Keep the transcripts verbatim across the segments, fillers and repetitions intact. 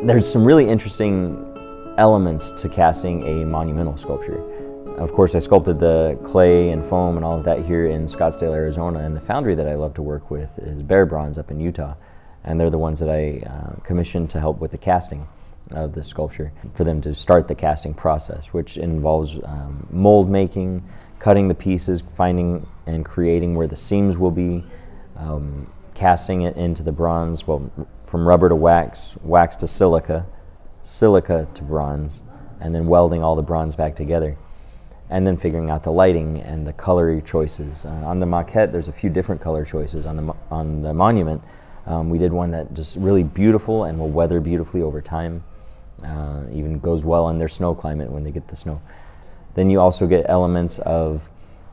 There's some really interesting elements to casting a monumental sculpture. Of course, I sculpted the clay and foam and all of that here in Scottsdale, Arizona, and the foundry that I love to work with is Bear Bronze up in Utah, and they're the ones that I uh, commissioned to help with the casting of the sculpture, for them to start the casting process, which involves um, mold making, cutting the pieces, finding and creating where the seams will be, um, casting it into the bronze, well, from rubber to wax, wax to silica, silica to bronze, and then welding all the bronze back together. And then figuring out the lighting and the color choices. Uh, on the maquette, there's a few different color choices. On the, mo on the monument, um, we did one that just really beautiful and will weather beautifully over time. Uh, even goes well in their snow climate when they get the snow. Then you also get elements of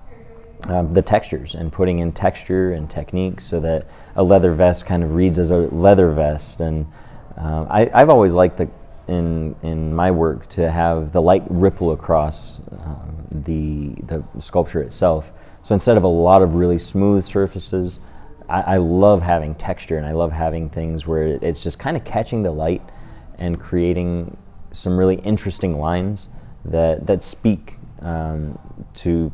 um, the textures and putting in texture and techniques so that a leather vest kind of reads as a leather vest. And uh, I, I've always liked the in in my work to have the light ripple across um, the the sculpture itself. So instead of a lot of really smooth surfaces, I, I love having texture, and I love having things where it's just kind of catching the light and creating some really interesting lines that that speak um, to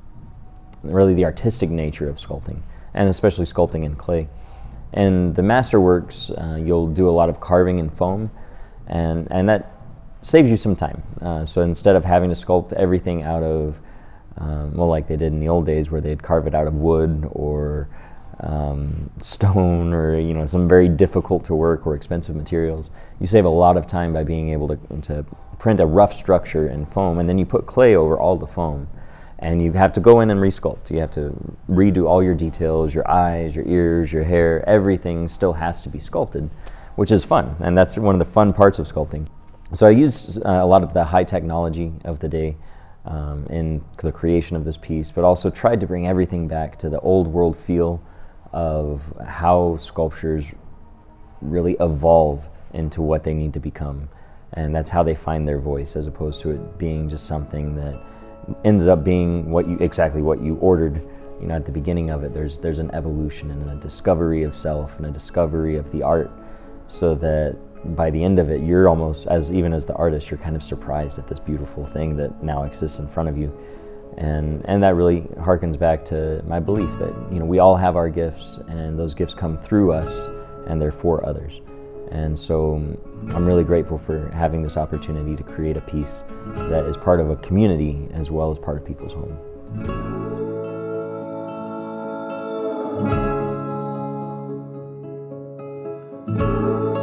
really the artistic nature of sculpting, and especially sculpting in clay. And the Masterworks, uh, you'll do a lot of carving in foam, and and that saves you some time. Uh, so instead of having to sculpt everything out of, um, well, like they did in the old days where they'd carve it out of wood or um, stone or you know some very difficult to work or expensive materials, you save a lot of time by being able to, to print a rough structure in foam, and then you put clay over all the foam. And you have to go in and resculpt. You have to redo all your details, your eyes, your ears, your hair, everything still has to be sculpted, which is fun. And that's one of the fun parts of sculpting. So I use uh, a lot of the high technology of the day um, in the creation of this piece, but also tried to bring everything back to the old world feel of how sculptures really evolve into what they need to become. And that's how they find their voice, as opposed to it being just something that ends up being what you exactly what you ordered, you know, at the beginning of it. There's there's an evolution and a discovery of self and a discovery of the art, so that by the end of it, you're almost, as even as the artist, you're kind of surprised at this beautiful thing that now exists in front of you. And and that really harkens back to my belief that, you know, we all have our gifts, and those gifts come through us, and they're for others. And so I'm really grateful for having this opportunity to create a piece that is part of a community as well as part of people's home. Thank you.